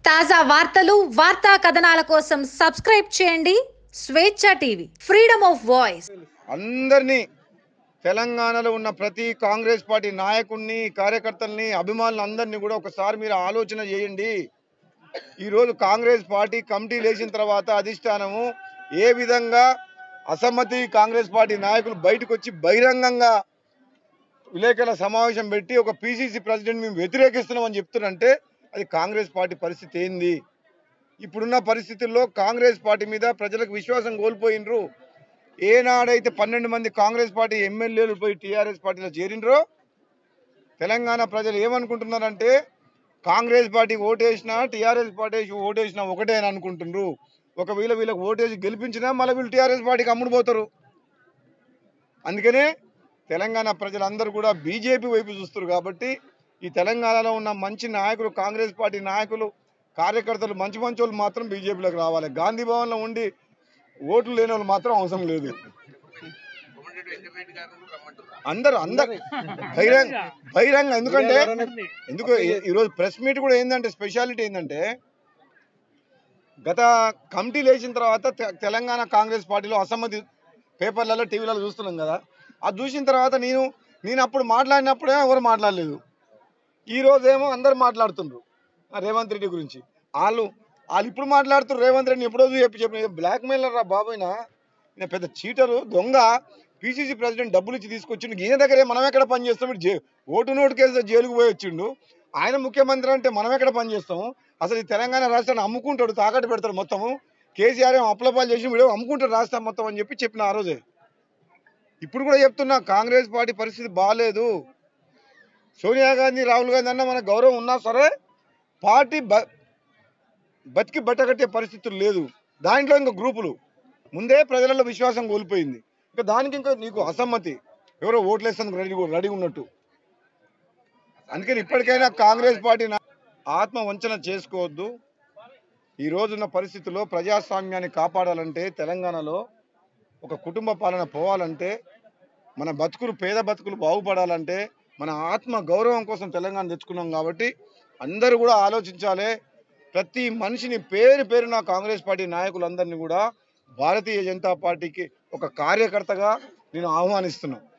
తాజా వార్తలు వార్తా కథనాల కోసం సబ్స్క్రైబ్ చేయండి స్వేచ్ఛ టీవీ ఫ్రీడమ్ ఆఫ్ వాయిస్. అందరినీ తెలంగాణలో ఉన్న ప్రతి కాంగ్రెస్ పార్టీ నాయకుడిని కార్యకర్తల్ని అభిమానులు అందరినీ కూడా ఒకసారి మీరు ఆలోచన చేయండి. ఈరోజు కాంగ్రెస్ పార్టీ కమిటీ లేచిన తర్వాత అధిష్టానము ఏ విధంగా అసమ్మతి కాంగ్రెస్ పార్టీ నాయకులు బయటకు వచ్చి బహిరంగంగా విలేకరుల సమావేశం పెట్టి ఒక పిసిసి ప్రెసిడెంట్ మేము వ్యతిరేకిస్తున్నామని చెప్తున్నారంటే అది కాంగ్రెస్ పార్టీ పరిస్థితి ఏంది? ఇప్పుడున్న పరిస్థితుల్లో కాంగ్రెస్ పార్టీ మీద ప్రజలకు విశ్వాసం కోల్పోయినరు. ఏనాడైతే 12 మంది కాంగ్రెస్ పార్టీ ఎమ్మెల్యేలు పోయి టీఆర్ఎస్ పార్టీలో చేరినరో తెలంగాణ ప్రజలు ఏమనుకుంటున్నారంటే కాంగ్రెస్ పార్టీ ఓటేసినా టీఆర్ఎస్ పార్టీ ఓటేసినా ఒకటే అని అనుకుంటున్నారు. ఒకవేళ వీళ్ళకి ఓటేసి గెలిపించినా మళ్ళీ వీళ్ళు టీఆర్ఎస్ పార్టీకి అమ్ముడుపోతారు. అందుకనే తెలంగాణ ప్రజలందరూ కూడా బీజేపీ వైపు చూస్తారు. కాబట్టి ఈ తెలంగాణలో ఉన్న మంచి నాయకులు కాంగ్రెస్ పార్టీ నాయకులు కార్యకర్తలు మంచి వాళ్ళు మాత్రం బీజేపీలోకి రావాలి. గాంధీ భవన్లో ఉండి ఓట్లు లేని వాళ్ళు మాత్రం అవసరం లేదు. అందరు బహిరంగ ఎందుకు ఈరోజు ప్రెస్ మీట్ కూడా ఏంటంటే స్పెషాలిటీ ఏంటంటే గత కమిటీ లేచిన తర్వాత తెలంగాణ కాంగ్రెస్ పార్టీలో అసమ్మతి పేపర్లలో టీవీలలో చూస్తున్నాం కదా. అది చూసిన తర్వాత నేను అప్పుడు మాట్లాడినప్పుడే ఎవరు మాట్లాడలేదు. ఈ రోజేమో అందరు మాట్లాడుతుండ్రు రేవంత్ రెడ్డి గురించి. వాళ్ళు ఇప్పుడు మాట్లాడుతున్నారు. రేవంత్ రెడ్డిని ఎప్పుడో చెప్పిన బ్లాక్ మెయిలర్ రా బాబోయినా, ఈయన పెద్ద చీటరు దొంగ, పిసిసి ప్రెసిడెంట్ డబ్బులు ఇచ్చి తీసుకొచ్చిండు. ఈయన దగ్గరే మనం ఎక్కడ పని చేస్తాం? ఓటు నోటు కేసు జైలుకు పోయి వచ్చిండు. ఆయన ముఖ్యమంత్రి అంటే మనం ఎక్కడ పని చేస్తాము? అసలు ఈ తెలంగాణ రాష్ట్రాన్ని అమ్ముకుంటాడు, తాకట్టు పెడతాడు మొత్తము. కేసీఆర్ ఏమో అప్లపాలు చేసి వీడు అమ్ముకుంటాడు రాష్ట్రం మొత్తం అని చెప్పిన ఆ రోజే. ఇప్పుడు కూడా చెప్తున్నా కాంగ్రెస్ పార్టీ పరిస్థితి బాగాలేదు. సోనియా గాంధీ రాహుల్ గాంధీ అన్న మన గౌరవం ఉన్నా సరే పార్టీ బతికి బట్టగట్టే పరిస్థితులు లేదు. దాంట్లో ఇంకా గ్రూపులు ముందే ప్రజలలో విశ్వాసం కోల్పోయింది. ఇంకా దానికి ఇంకా నీకు అసమ్మతి ఎవరో ఓట్లేస్తానికి రెడీ ఉన్నట్టు. అందుకని ఇప్పటికైనా కాంగ్రెస్ పార్టీ ఆత్మ వంచన చేసుకోవద్దు. ఈ రోజున్న పరిస్థితుల్లో ప్రజాస్వామ్యాన్ని కాపాడాలంటే తెలంగాణలో ఒక కుటుంబ పాలన పోవాలంటే మన బతుకులు పేద బతుకులు బాగుపడాలంటే మన ఆత్మ గౌరవం కోసం తెలంగాణ తెచ్చుకున్నాం. కాబట్టి అందరూ కూడా ఆలోచించాలి. ప్రతి మనిషిని పేరున కాంగ్రెస్ పార్టీ నాయకులందరినీ కూడా భారతీయ జనతా పార్టీకి ఒక కార్యకర్తగా నేను ఆహ్వానిస్తున్నాను.